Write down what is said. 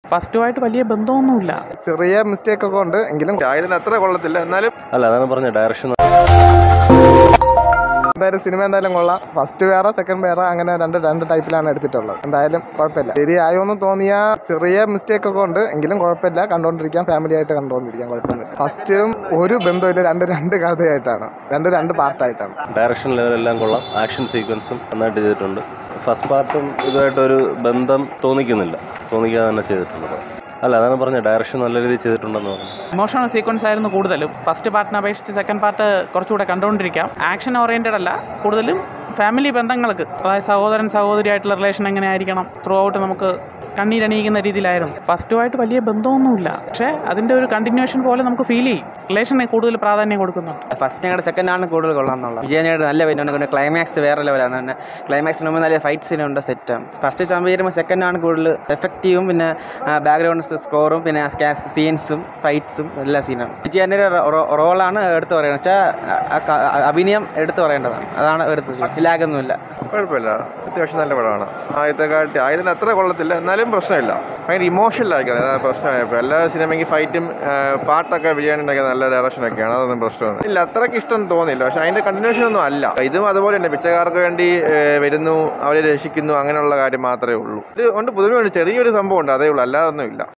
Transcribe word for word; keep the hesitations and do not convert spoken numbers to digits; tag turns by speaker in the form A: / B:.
A: ഫസ്റ്റുമായിട്ട് വലിയ ബന്ധമൊന്നുമില്ല.
B: ചെറിയ മിസ്റ്റേക്ക് ഒക്കെ ഉണ്ട് എങ്കിലും
C: ഇതിന് അത്ര കൊള്ളത്തില്ല. എന്നാലും
D: അല്ല അതാണ് പറഞ്ഞ ഡയറക്ഷൻ
B: എന്തായാലും സിനിമ എന്തായാലും കൊള്ളാം. ഫസ്റ്റ് വേറെ സെക്കൻഡ് വേറെ അങ്ങനെ രണ്ട് രണ്ട് ടൈപ്പിലാണ് എടുത്തിട്ടുള്ളത്. എന്തായാലും കുഴപ്പമില്ല. ശരിയായോന്ന് തോന്നിയ ചെറിയ മിസ്റ്റേക്ക് ഒക്കെ ഉണ്ട് എങ്കിലും കുഴപ്പമില്ല. കണ്ടുകൊണ്ടിരിക്കാം, ഫാമിലി ആയിട്ട് കണ്ടുകൊണ്ടിരിക്കാം, കുഴപ്പമൊന്നുമില്ല. ഫസ്റ്റും ഒരു ബന്ധമില്ല, രണ്ട് രണ്ട് കഥയായിട്ടാണ്, രണ്ട് രണ്ട് പാർട്ടായിട്ടാണ്.
D: ഡയറക്ഷൻ ലെവലെല്ലാം കൊള്ളാം. ആക്ഷൻ സീക്വൻസും നന്നായിട്ട് ചെയ്തിട്ടുണ്ട്. ഫസ്റ്റ് പാർട്ടും ഇതുമായിട്ടൊരു ബന്ധം തോന്നിക്കുന്നില്ല, തോന്നിക്കാതെ തന്നെ ചെയ്തിട്ടുണ്ട്. അല്ല അതാണ് പറഞ്ഞ ഡയറക്ഷൻ നല്ല രീതിയിൽ ചെയ്തിട്ടുണ്ടെന്ന് പറഞ്ഞു.
A: ഇമോഷണൽ സീക്വൻസ് ആയിരുന്നു കൂടുതലും. ഫസ്റ്റ് പാർട്ടിനെ അപേക്ഷിച്ച് സെക്കൻഡ് പാർട്ട് കുറച്ചുകൂടെ കണ്ടുകൊണ്ടിരിക്കാം. ആക്ഷൻ ഓറിയൻറ്റഡ് അല്ല, കൂടുതലും ഫാമിലി ബന്ധങ്ങൾക്ക്, അതായത് സഹോദരൻ സഹോദരിയായിട്ടുള്ള റിലേഷൻ എങ്ങനെയായിരിക്കണം ത്രൂ ഔട്ട് നമുക്ക് കണ്ണീരണിയിക്കുന്ന രീതിയിലായിരുന്നു. ഫസ്റ്റുമായിട്ട് വലിയ ബന്ധമൊന്നുമില്ല, പക്ഷേ അതിൻ്റെ ഒരു കണ്ടിന്യൂഷൻ പോലെ നമുക്ക് ഫീൽ ചെയ്യും. റിലേഷനെ കൂടുതൽ പ്രാധാന്യം കൊടുക്കുന്നുണ്ട്.
E: ഫസ്റ്റ് ഞങ്ങളുടെ സെക്കൻഡ് ആണ് കൂടുതൽ കൊള്ളാമെന്നുള്ളത്. വിജയനയുടെ നല്ല വരുന്നുണ്ട്. ക്ലൈമാക്സ് വേറെ ലെവലാണ് തന്നെ. ക്ലൈമാക്സിന് മുമ്പ് നല്ല ഫൈറ്റ് സീനുണ്ട്, സെറ്റാണ്. ഫസ്റ്റ് ചാമ്പ് ചെയ്യുമ്പോൾ സെക്കൻഡ് ആണ് കൂടുതൽ എഫക്റ്റീവും പിന്നെ ബാക്ക്ഗ്രൗണ്ട് സ്കോറും പിന്നെ സീൻസും ഫൈറ്റ്സും എല്ലാ സീനാണ്. വിജയൻ്റെ റോളാണ് എടുത്തു പറയുന്നത്. വെച്ചാൽ അഭിനയം എടുത്തു പറയേണ്ടതാണ്, അതാണ് എടുത്തു. ലാഗൊന്നുമില്ല,
C: കുഴപ്പമില്ല. അത്യാവശ്യം നല്ല പടമാണ്. ആദ്യത്തെ കാട്ടി ആയതിന് അത്ര കൊള്ളത്തില്ല, എന്നാലും പ്രശ്നമില്ല. ഭയങ്കര ഇമോഷണൽ ആയിരിക്കണം, അതാണ് പ്രശ്നമായപ്പോൾ. എല്ലാ സിനിമയ്ക്ക് ഫൈറ്റും പാട്ടൊക്കെ വിജയാനുണ്ടാക്കിയ നല്ല ഡയറക്ഷനൊക്കെയാണ്, അതൊന്നും പ്രശ്നമൊന്നും ഇല്ല. അത്രയ്ക്ക് ഇഷ്ടം തോന്നില്ല. പക്ഷേ അതിൻ്റെ കണ്ടിന്യൂഷൻ ഒന്നും അല്ല. ഇതും അതുപോലെ തന്നെ പിച്ചക്കാർക്ക് വേണ്ടി വരുന്നു, അവരെ രക്ഷിക്കുന്നു, അങ്ങനെയുള്ള കാര്യം മാത്രമേ ഉള്ളൂ. ഇത് കൊണ്ട് പുതുമയുണ്ട്, ചെറിയൊരു സംഭവം ഉണ്ട്, അതേ ഉള്ളൂ, അല്ലാതൊന്നും ഇല്ല.